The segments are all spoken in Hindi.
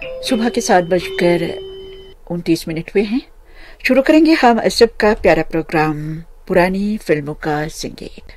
सुबह के 7:29 हुए हैं। शुरू करेंगे हम असब का प्यारा प्रोग्राम पुरानी फिल्मों का संगीत।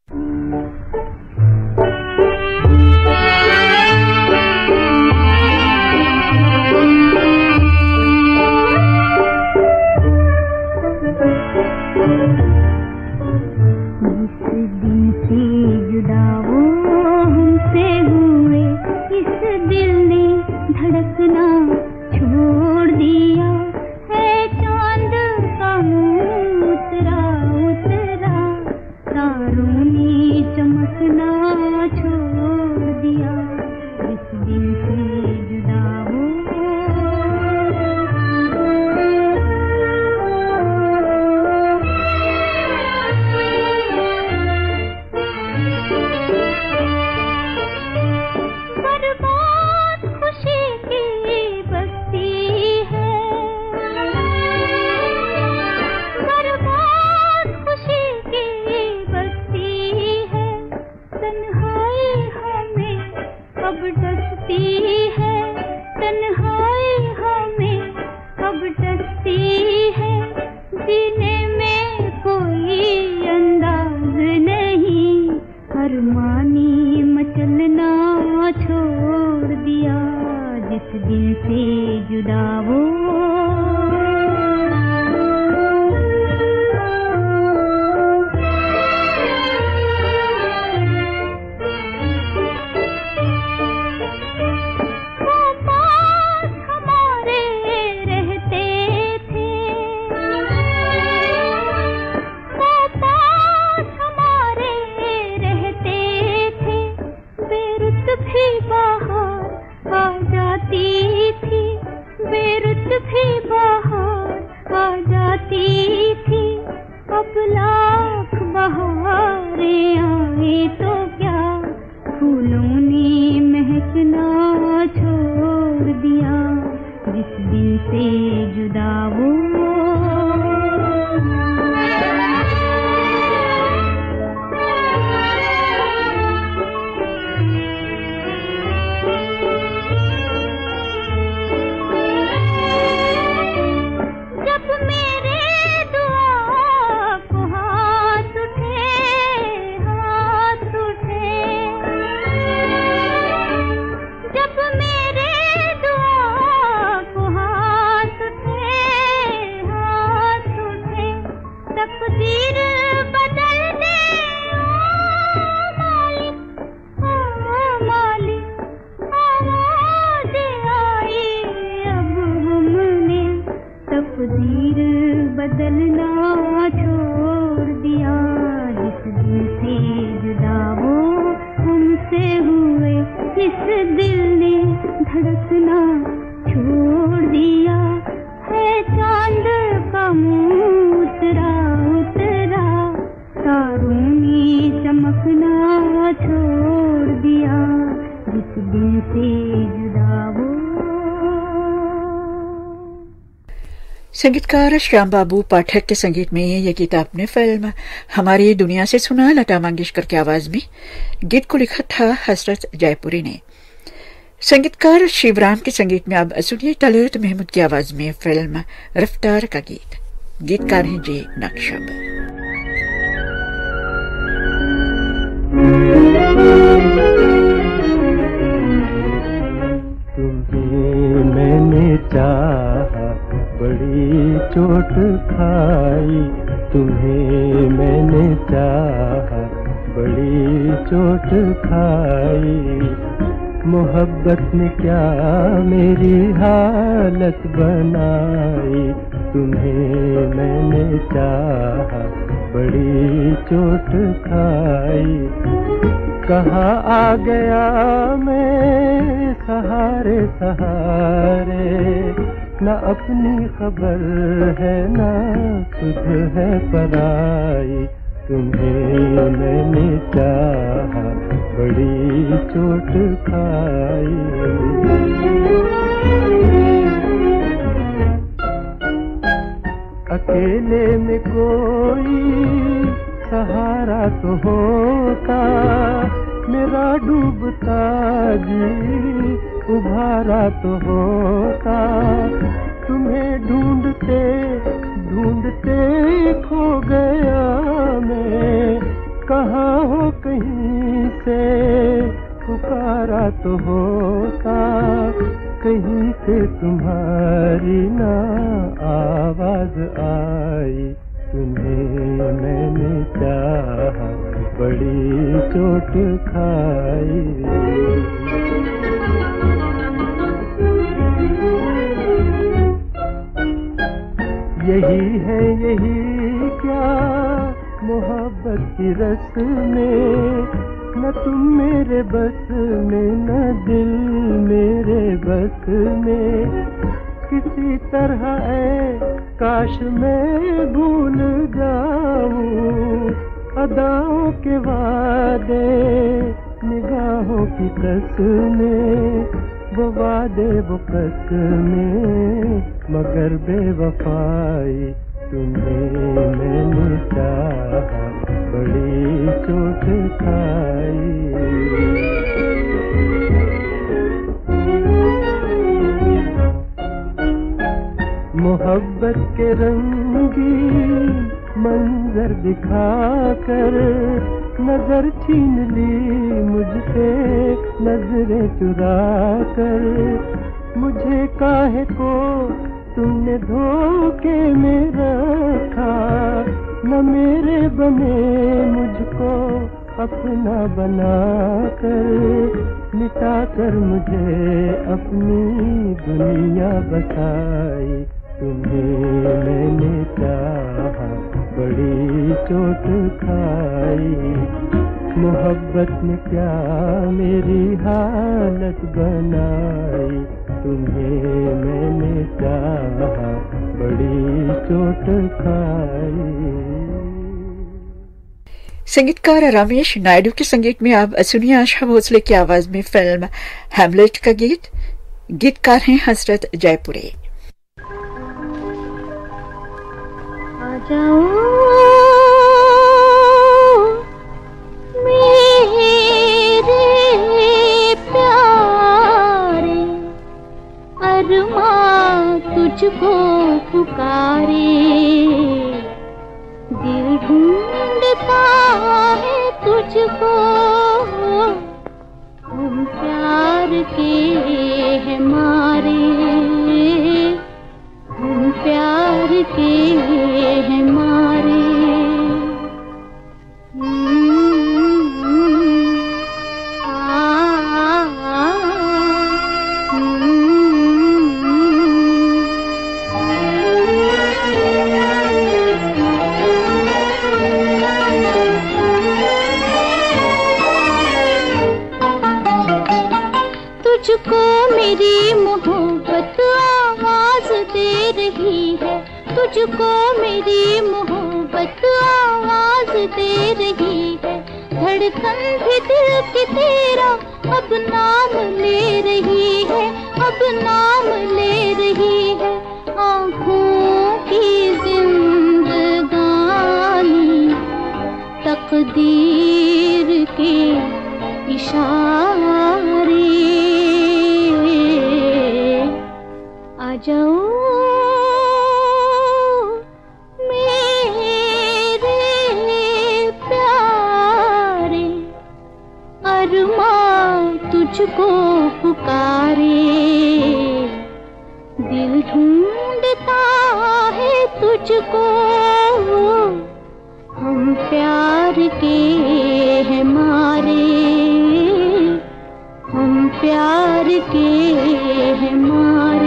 धड़कना छोड़ दिया है, चांद का मुँह उतरा उतरा, तारों ने चमकना छोड़ दिया, जिस दिन से जुदा हो। संगीतकार श्याम बाबू पाठक के संगीत में यह गीत आपने फिल्म हमारी दुनिया से सुना। लता मंगेशकर की आवाज में गीत को लिखा था हसरत जयपुरी ने। संगीतकार शिवराम के संगीत में अब सुनिए तलत महमूद की आवाज में फिल्म रफ्तार का गीत। गीतकार हैं जी नक्शब। तुम्हें मैंने चाहा, बड़ी चोट खाई, तुम्हें मैंने चाहा, बड़ी चोट खाई, मोहब्बत ने क्या मेरी हालत बनाई, तुम्हें मैंने चाहा, बड़ी चोट खाई, कहाँ आ गया मैं सहारे सहारे, न अपनी खबर है न खुद है पराई, तुम्हें मैंने चाहा, बड़ी चोट खाई। अकेले में कोई सहारा तो होता, मेरा डूबता जी उभारा तो होता। तुम्हें ढूंढते ढूंढते खो गया मैं, कहाँ हो कहीं से पुकारा तो होता। कहीं से तुम्हारी ना आवाज आई, तुम्हें मैंने चाहा बड़ी चोट खाई। यही क्या मोहब्बत की रस में, न तुम मेरे बस में न दिल मेरे बस में। किसी तरह काश मैं भूल जाऊं अदाओं के वादे निगाहों की कसमें, वो वादे वो कसमें मगर बेवफाई। तुम्हें मैंने चाहा बड़ी चोट खाई। मोहब्बत के रंगी मंजर दिखाकर नजर छीन ली मुझसे, नजरें चुरा कर। मुझे काहे को तुमने धोखे में रखा, न मेरे बने मुझको अपना बना कर। मिटा कर मुझे अपनी दुनिया बसाई। तुम्हें मैंने चाहा बड़ी चोट खाई। मोहब्बत ने क्या मेरी हालत बनाई, तुम्हें मैंने चाहा बड़ी चोट खाई। संगीतकार रमेश नायडू के संगीत में अब सुनिए आशा भोसले की आवाज में फिल्म हैमलेट का गीत। गीतकार हैं हसरत जयपुरी। आ जाओ मेरे प्यारे, अरमां तुझको पुकारे। दिल ढूंढता है तुझको, हम प्यार के हैं मारे, हम प्यार के हैं मारे। तुझको मेरी मोहब्बत आवाज दे रही है, तुझको मेरी मोहब्बत आवाज दे रही है। धड़कन भी दिल की तेरा अब नाम ले रही है, अब नाम ले रही है। आँखों की जिंदगानी तकदीर के इशारे। आ जाओ मेरे प्यारे, अरमां तुझको पुकारे। दिल ढूंढता है तुझको, हम प्यार के हैं मारे, हम प्यार के हैं मारे।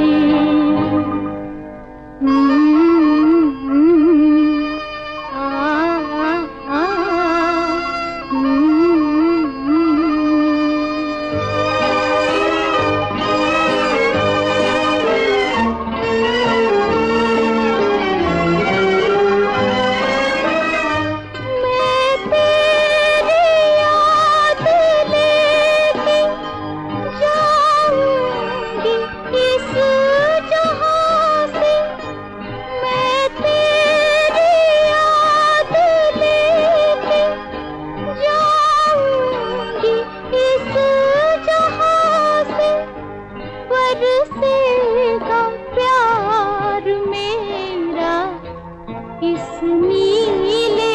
बरसेगा प्यार मेरा इस नीले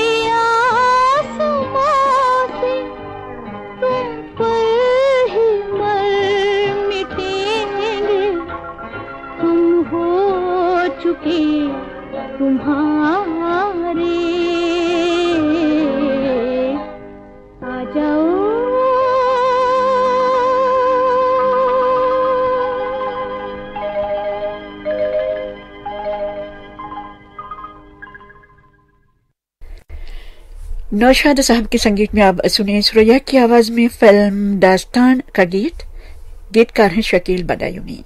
आसमां से, तुम पर ही मर मिटेंगे हम हो चुके तुम्हारे। आ जाओ नौशाद साहब के संगीत में आप सुनिए सुरैया की आवाज में फिल्म दास्तान का गीत। गीतकार हैं शकील बदायूनी।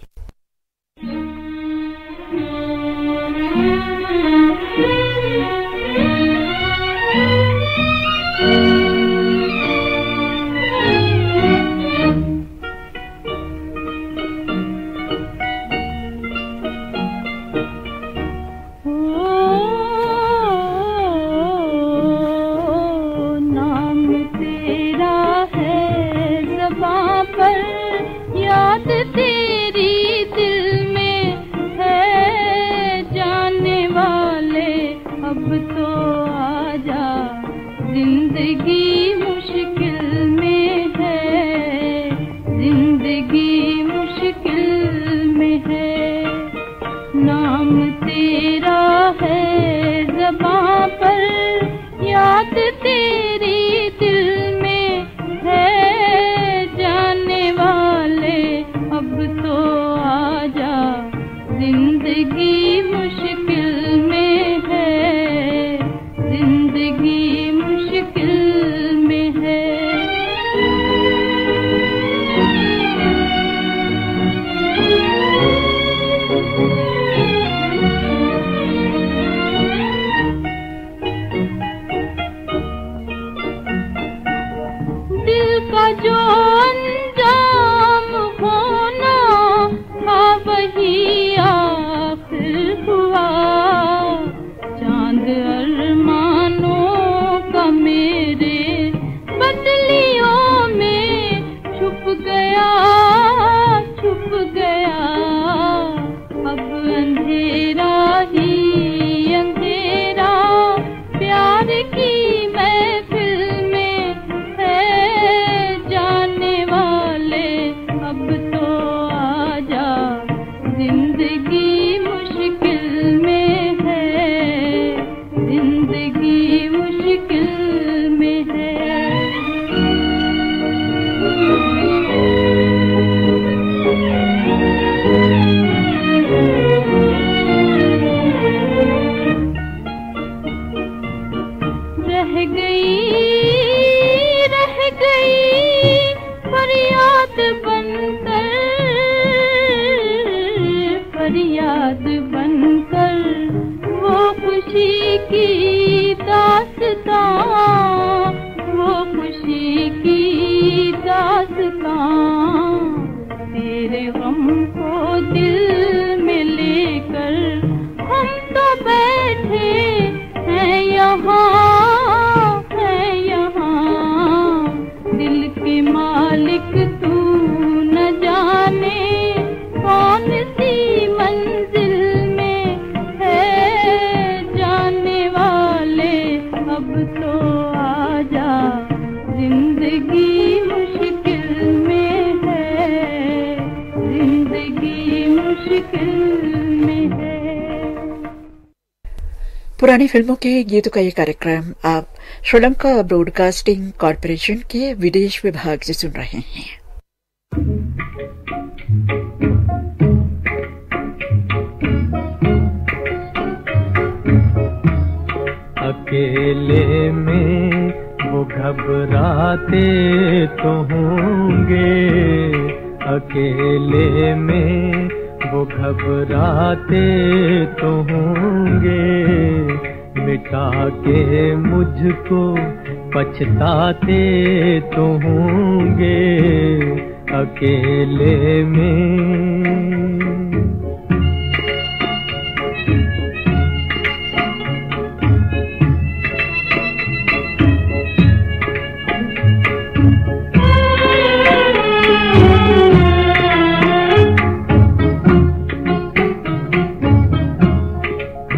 पुरानी फिल्मों के गीतों का ये कार्यक्रम आप श्रीलंका ब्रॉडकास्टिंग कॉरपोरेशन के विदेश विभाग से सुन रहे हैं। अकेले में वो घबराते तो होंगे, अकेले में वो घबराते तो होंगे, मिटा के मुझको पछताते तो होंगे अकेले में।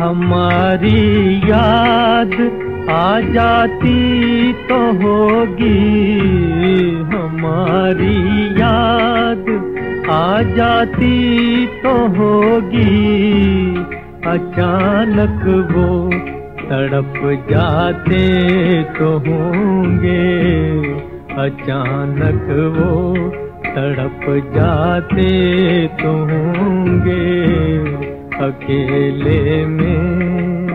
हमारी याद आ जाती तो होगी, हमारी याद आ जाती तो होगी, अचानक वो तड़प जाते तो होंगे, अचानक वो तड़प जाते तो होंगे अकेले में।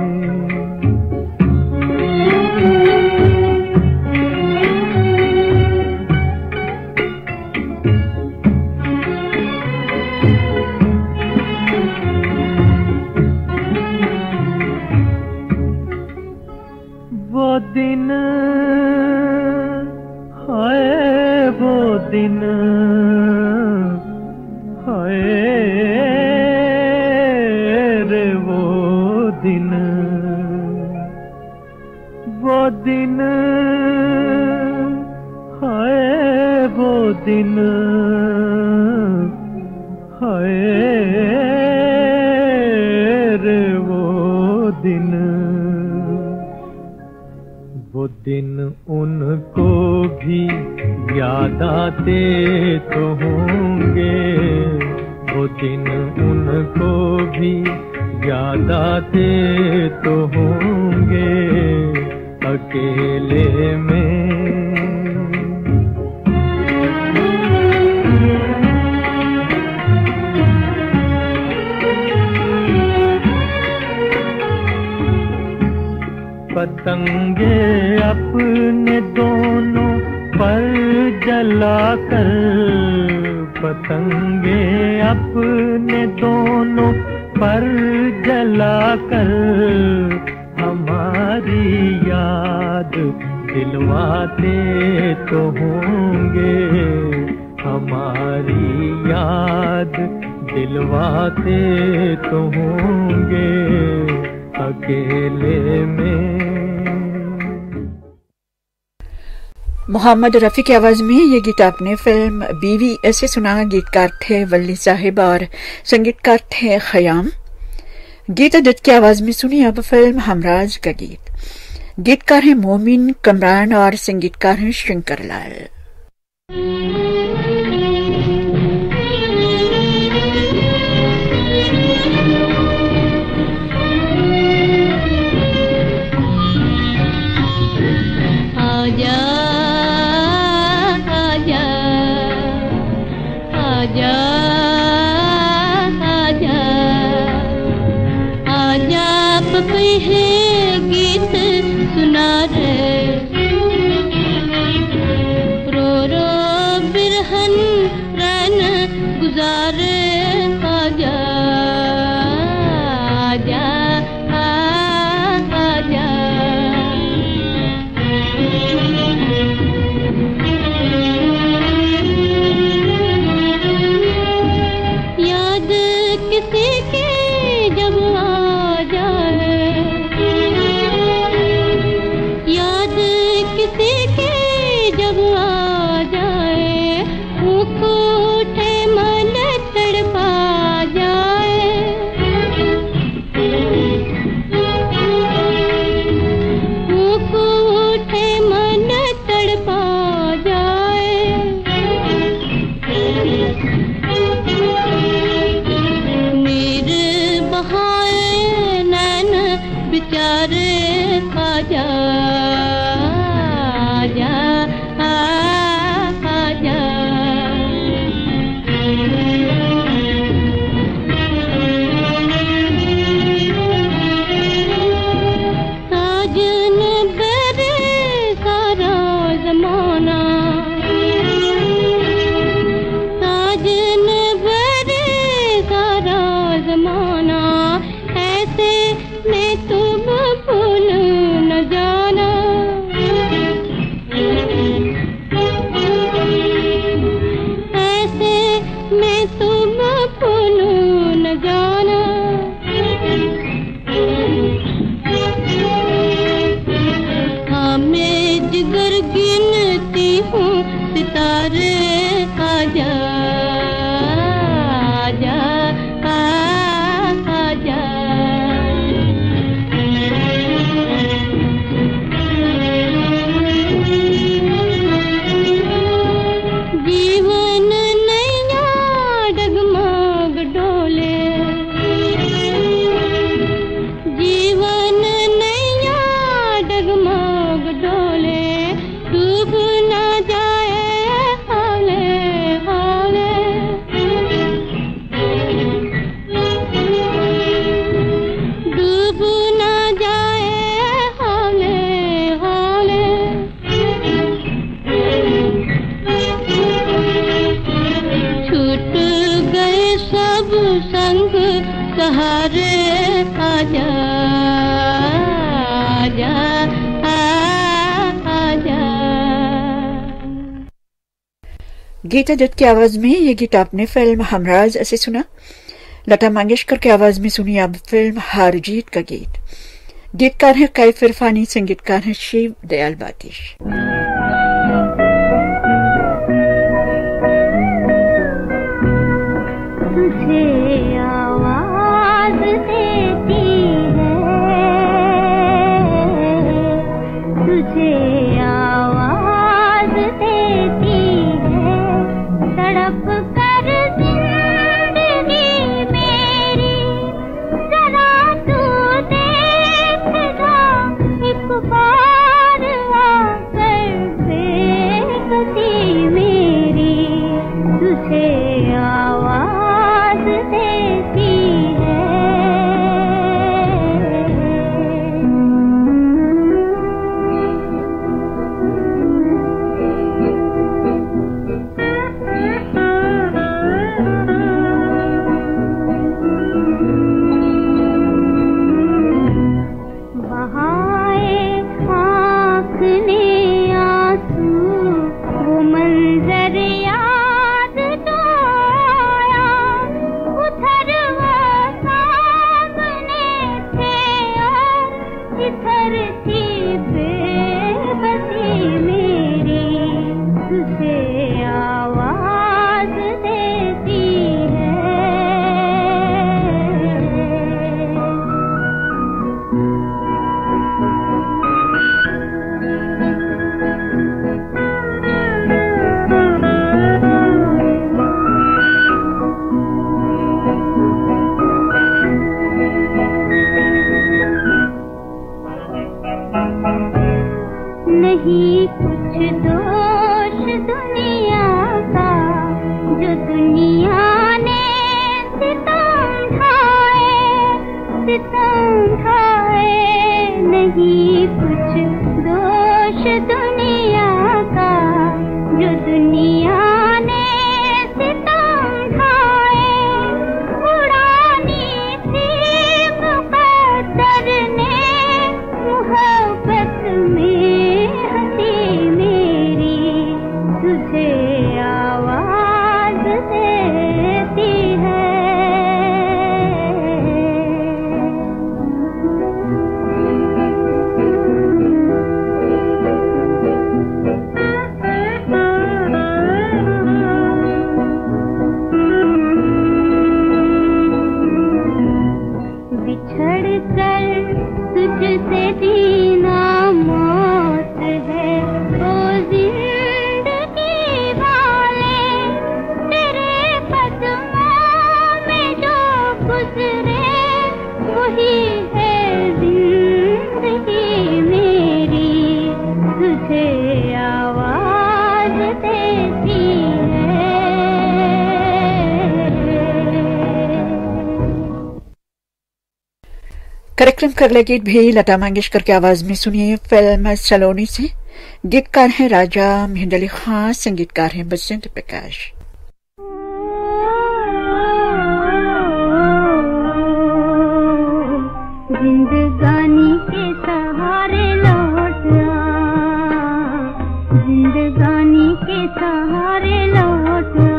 वो दिन हाय, वो दिन हाय रे, वो दिन, वो दिन हाय, वो दिन हाय रे, वो दिन, वो दिन उनको भी याद आते तो होंगे, वो दिन उनको भी याद आते तो होंगे अकेले में। पतंगे अपने दोनों पर जलाकर, पतंगे अपने दोनों पर जलाकर, हमारी याद दिलवाते तो होंगे, हमारी याद दिलवाते तो होंगे अकेले में। मोहम्मद रफ़ी की आवाज में ये गीत आपने फिल्म बीवी ऐसे सुना। गीतकार थे वली साहिब और संगीतकार थे खयाम। गीत अदित की आवाज में सुनी अब फिल्म हमराज का गीत। गीतकार हैं मोमिन कमरान और संगीतकार हैं शंकर लाल। गीत सुना रे, सहारे आजा आजा आजा। गीता दत्त की आवाज में ये गीत आपने फिल्म हमराज से सुना। लता मंगेशकर की आवाज में सुनी अब फिल्म हार जीत का गीत। गीतकार है कैफ इरफानी, संगीतकार है शिव दयाल बातिश। तुझे आवाज देती है, तुझे आवाज देती है, तड़प कर जिंदगी मेरी जरा तू देख जा, एक बार आकर बेकसी मेरी, तुझे आवाज देती है। बहाए आँख ने आंसू, वो मंजर याद तो आया, उधर वो सामने थे और इधर थी बेबसी मेरी, तुझे आवाज देती है। नहीं कुछ दोष दुनिया का, जो दुनिया ने सितम ढाए, नहीं कुछ दोष दुनिया का, जो दुनिया ने सितम ढाए, उड़ानी थी मुक़द्दर ने मोहब्बत में हंसी मेरी, तुझे आवाज देती है। बिछड़ कर तुझसे जीना मौत है, ओ जिंदगी वाले, तेरे कदमों में जो गुजरे वही है जिंदगी मेरी, तुझे आवाज देती है। कार्यक्रम कर ले गीत भी लता मंगेशकर की आवाज में सुनिए फिल्म सलोनी से। गीतकार हैं राजा मेहंदी अली खान, संगीतकार हैं बसंत प्रकाश। जिंदगानी के सहारे लौट आ, जिंदगानी के सहारे लौट आ,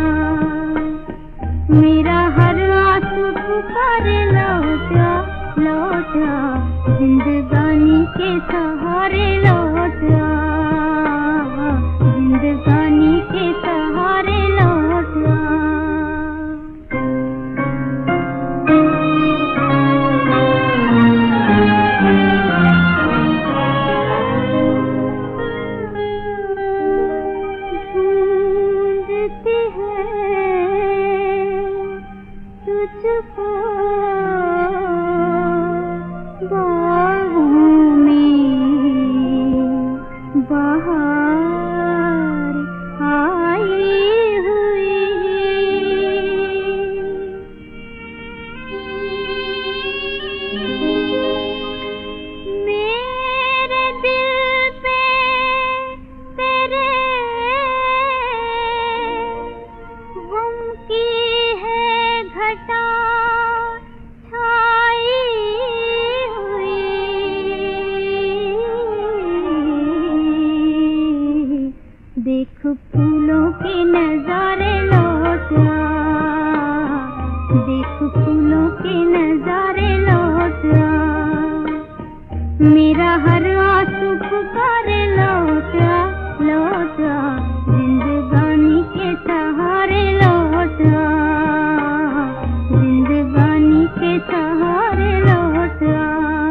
मेरा हर आंसू पुकारे लौट आ, लौट आ, जिंदगानी के सहारे लौट आ, जिंदगानी के सहारे लौट आ। ढूंढती है तुझको बाहों में, बाहर आई हुई, मेरे दिल पे तेरे गम की है घटा फूलों के नजारे लौट आ, मेरा हर आंसू पुकारे लौट आ, लौट आ, जिंदगानी के सहारे लौट आ, जिंदगानी के सहारे लौट आ।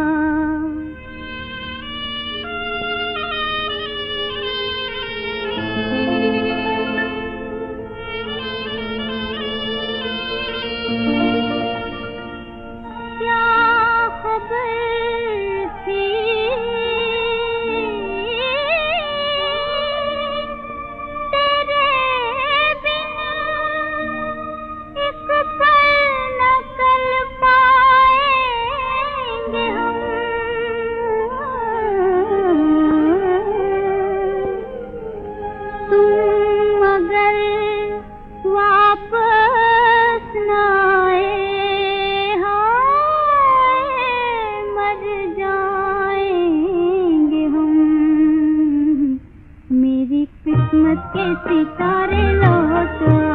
किस्मत के सितारे लौट आ,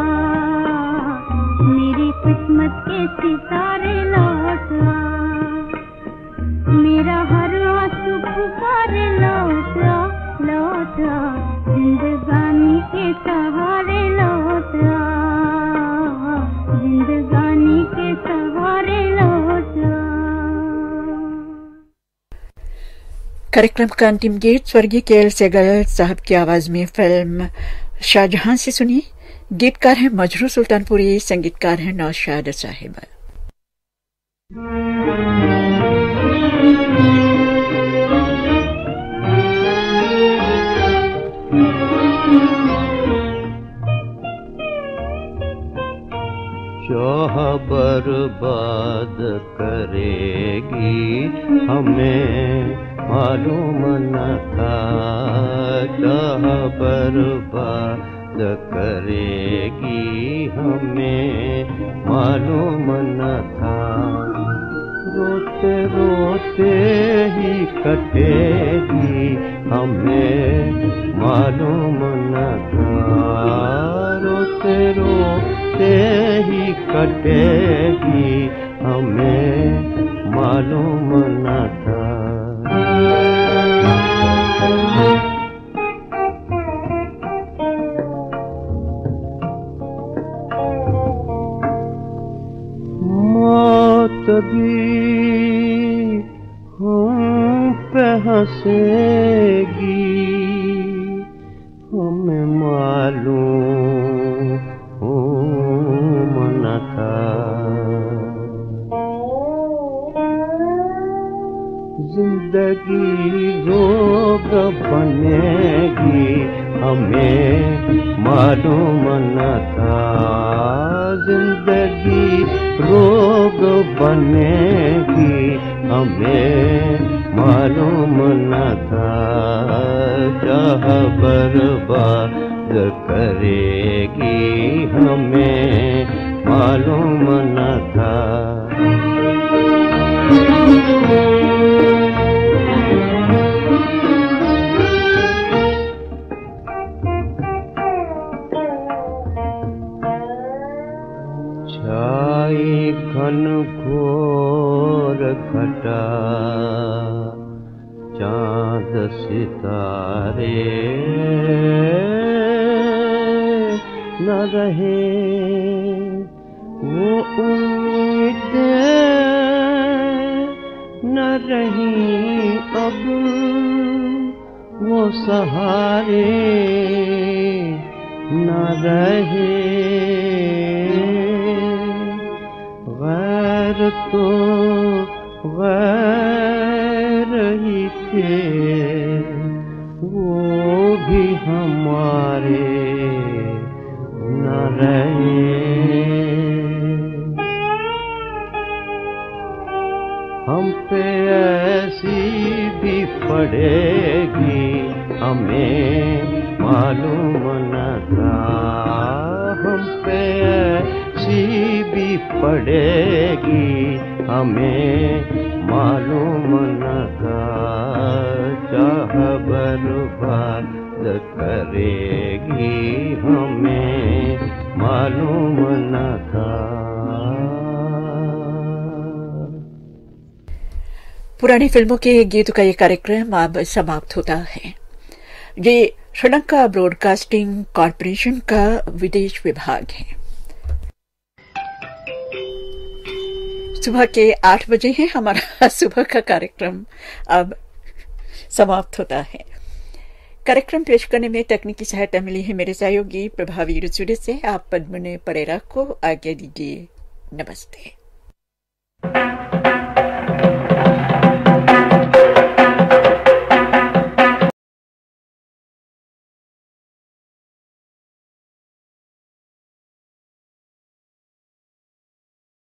मेरी किस्मत के सितारे लौट आ, मेरा हर आंसू पुकारे लौट आ, लौट आ, जिंदगानी के सहारे लौट आ, जिंदगानी के सहारे लौट आ। कार्यक्रम का अंतिम गीत स्वर्गीय के.एल. सहगल साहब की आवाज में फिल्म शाहजहां से सुनिए। गीतकार हैं मजरू सुल्तानपुरी, संगीतकार हैं नौशाद साहिब। चाह बर्बाद करेगी हमें मालूम न था, चाह बर्बाद करेगी हमें मालूम न था, रोते रोते ही कटेगी हमें मालूम न था, रोते रोते ही कटेगी हमें मालूम न था। मौत भी हम पे हंसेगी हमें मालूम न था, जिंदगी रोग बनेगी हमें मालूम न था, जिंदगी रोग बनेगी हमें मालूम न था, चाह बर्बाद करेगी हमें मालूम न था। छाई घन घोर घटा चाँद सितारे न रहे, वो उम्मीदें न रही अब, वो सहारे न रहे, गैर तो गैर ही थे, वो भी हमारे न रहे, हम पे ऐसी भी पड़ेगी हमें मालूम न था, हम पे ऐसी भी पड़ेगी हमें मालूम न था, चाह बर्बाद करेगी हमें मालूम न था। पुरानी फिल्मों के गीतों का ये कार्यक्रम अब समाप्त होता है। ये श्रीलंका ब्रॉडकास्टिंग कॉरपोरेशन का विदेश विभाग है। सुबह के 8 बजे है, हमारा सुबह का कार्यक्रम अब समाप्त होता है। कार्यक्रम पेश करने में तकनीकी सहायता मिली है मेरे सहयोगी प्रभावी रसूले से। आप पद्मने परेरा को आज्ञा दीजिए। नमस्ते।